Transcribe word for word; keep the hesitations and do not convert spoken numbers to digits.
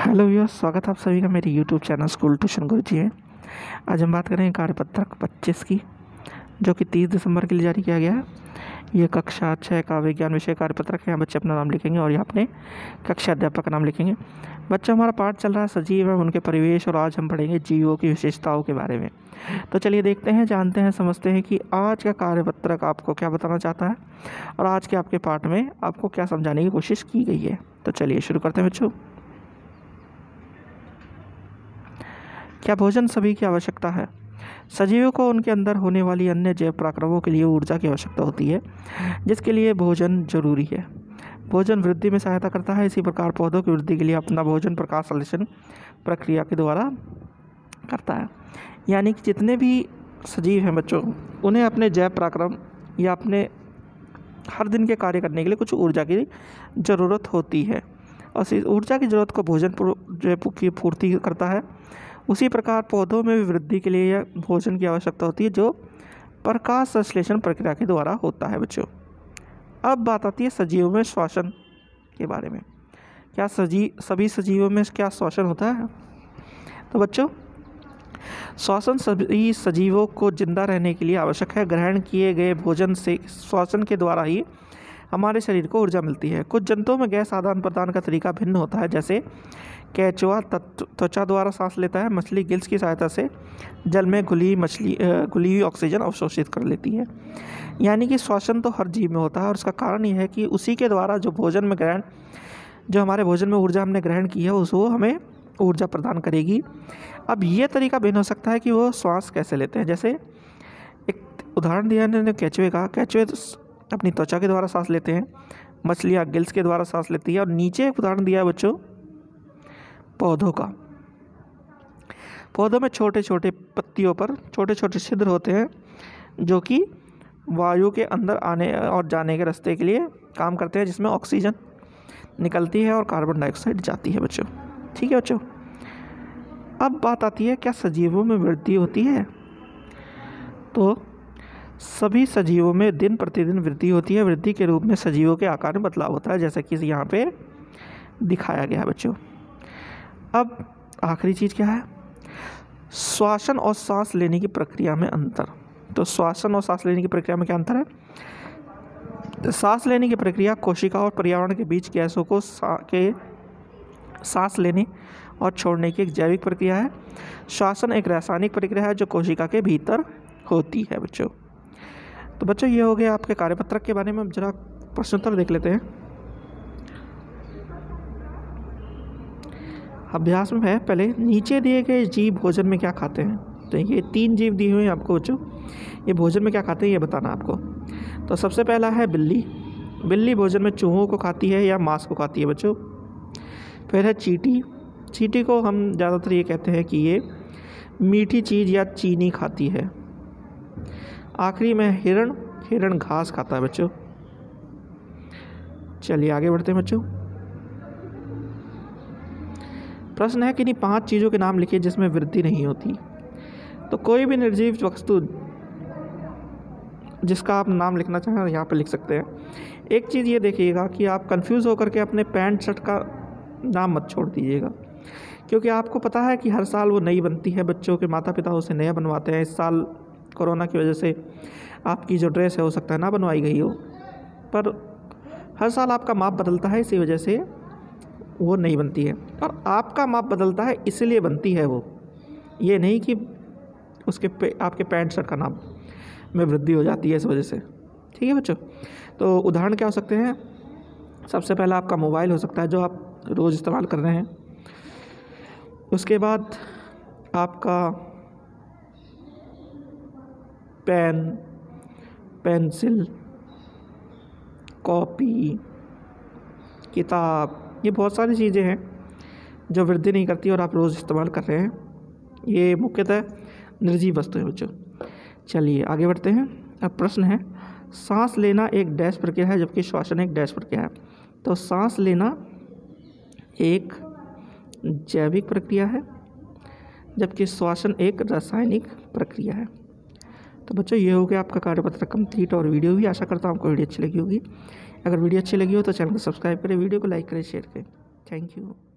Hello viewers, स्वागत है आप सभी का मेरे YouTube channel school tuition Guruji में। आज हम बात करेंगे कार्यपत्रक पच्चीस की, जो कि तीस दिसंबर के लिए जारी किया गया है। ये कक्षा छः का विज्ञान विषय कार्यपत्रक है। यहाँ बच्चे अपना नाम लिखेंगे और यहाँ अपने कक्षा अध्यापक का नाम लिखेंगे। बच्चों, हमारा पाठ चल रहा है सजीव एवं उनके परिवेश, और आज हम पढ़ेंगे जीवों की विशेषताओं के बारे में। तो चलिए देखते हैं, जानते हैं, समझते हैं कि आज का कार्यपत्रक आपको क्या बताना चाहता है और आज के आपके पाठ में आपको क्या समझाने की कोशिश की गई है। तो चलिए शुरू करते हैं बच्चों। क्या भोजन सभी की आवश्यकता है? सजीवों को उनके अंदर होने वाली अन्य जैव पराक्रमों के लिए ऊर्जा की आवश्यकता होती है, जिसके लिए भोजन जरूरी है। भोजन वृद्धि में सहायता करता है। इसी प्रकार पौधों की वृद्धि के लिए अपना भोजन प्रकाश संश्लेषण प्रक्रिया के द्वारा करता है। यानी कि जितने भी सजीव हैं बच्चों, उन्हें अपने जैव पराक्रम या अपने हर दिन के कार्य करने के लिए कुछ ऊर्जा की ज़रूरत होती है, और इस ऊर्जा की ज़रूरत को भोजन जो की पूर्ति करता है। उसी प्रकार पौधों में भी वृद्धि के लिए यह भोजन की आवश्यकता होती है, जो प्रकाश संश्लेषण प्रक्रिया के द्वारा होता है बच्चों। अब बात आती है सजीवों में श्वसन के बारे में। क्या सजीव सभी सजीवों में क्या श्वसन होता है? तो बच्चों, श्वसन सभी सजीवों को जिंदा रहने के लिए आवश्यक है। ग्रहण किए गए भोजन से श्वसन के द्वारा ही हमारे शरीर को ऊर्जा मिलती है। कुछ जंतुओं में गैस आदान प्रदान का तरीका भिन्न होता है। जैसे केंचुआ त्वचा द्वारा सांस लेता है। मछली गिल्स की सहायता से जल में घुली मछली घुली हुई ऑक्सीजन अवशोषित कर लेती है। यानी कि श्वसन तो हर जीव में होता है, और उसका कारण यह है कि उसी के द्वारा जो भोजन में ग्रहण जो हमारे भोजन में ऊर्जा हमने ग्रहण की है, उसको हमें ऊर्जा प्रदान करेगी। अब ये तरीका भिन्न हो सकता है कि वो श्वास कैसे लेते हैं। जैसे एक उदाहरण दिया ने केंचुए का। केंचुए अपनी त्वचा के द्वारा सांस लेते हैं, मछलियाँ गिल्स के द्वारा सांस लेती है। और नीचे एक उदाहरण दिया है बच्चों पौधों का। पौधों में छोटे छोटे पत्तियों पर छोटे छोटे छिद्र होते हैं, जो कि वायु के अंदर आने और जाने के रास्ते के लिए काम करते हैं, जिसमें ऑक्सीजन निकलती है और कार्बन डाइऑक्साइड जाती है बच्चों। ठीक है बच्चों। अब बात आती है, क्या सजीवों में वृद्धि होती है? तो सभी सजीवों में दिन प्रतिदिन वृद्धि होती है। वृद्धि के रूप में सजीवों के आकार में बदलाव होता है, जैसा कि यहाँ पे दिखाया गया है बच्चों। अब आखिरी चीज़ क्या है? श्वसन और सांस लेने की प्रक्रिया में अंतर। तो श्वसन और सांस लेने की प्रक्रिया में क्या अंतर है? तो सांस लेने की प्रक्रिया कोशिका और पर्यावरण के बीच गैसों को सा, के सांस लेने और छोड़ने की एक जैविक प्रक्रिया है। श्वसन एक रासायनिक प्रक्रिया है जो कोशिका के भीतर होती है बच्चों। तो बच्चों, ये हो गया आपके कार्यपत्रक के बारे में। अब जरा प्रश्नोत्तर देख लेते हैं। अभ्यास में है, पहले नीचे दिए गए जीव भोजन में क्या खाते हैं। तो ये तीन जीव दिए हुए हैं आपको बच्चों। ये भोजन में क्या खाते हैं ये बताना आपको। तो सबसे पहला है बिल्ली। बिल्ली भोजन में चूहों को खाती है या मांस को खाती है बच्चों। फिर है चींटी। चींटी को हम ज़्यादातर ये कहते हैं कि ये मीठी चीज़ या चीनी खाती है। आखिरी में हिरण। हिरण घास खाता है बच्चों। चलिए आगे बढ़ते हैं बच्चों। प्रश्न है कि इन्हीं पांच चीज़ों के नाम लिखिए जिसमें वृद्धि नहीं होती। तो कोई भी निर्जीव वस्तु जिसका आप नाम लिखना चाहें यहाँ पे लिख सकते हैं। एक चीज़ ये देखिएगा कि आप कंफ्यूज होकर के अपने पैंट शर्ट का नाम मत छोड़ दीजिएगा, क्योंकि आपको पता है कि हर साल वो नई बनती है। बच्चों के माता पिता उसे नया बनवाते हैं। इस साल कोरोना की वजह से आपकी जो ड्रेस है हो सकता है ना बनवाई गई हो, पर हर साल आपका माप बदलता है, इसी वजह से वो नहीं बनती है। और आपका माप बदलता है इसलिए बनती है वो, ये नहीं कि उसके पे आपके पैंट शर्ट का नाम में वृद्धि हो जाती है इस वजह से। ठीक है बच्चों। तो उदाहरण क्या हो सकते हैं? सबसे पहला आपका मोबाइल हो सकता है, जो आप रोज़ इस्तेमाल कर रहे हैं। उसके बाद आपका पेन, पेंसिल, कॉपी, किताब, ये बहुत सारी चीज़ें हैं जो वृद्धि नहीं करती और आप रोज़ इस्तेमाल कर रहे हैं। ये मुख्यतः निर्जीव वस्तु है बच्चों। चलिए आगे बढ़ते हैं। अब प्रश्न है, सांस लेना एक डैश प्रक्रिया है जबकि श्वसन एक डैश प्रक्रिया है। तो सांस लेना एक जैविक प्रक्रिया है, जबकि श्वसन एक रासायनिक प्रक्रिया है। तो बच्चों, ये हो गया आपका कार्यपत्र कंप्लीट और वीडियो भी। आशा करता हूँ आपको वीडियो अच्छी लगी होगी। अगर वीडियो अच्छी लगी हो तो चैनल को सब्सक्राइब करें, वीडियो को लाइक करें, शेयर करें। Thank you.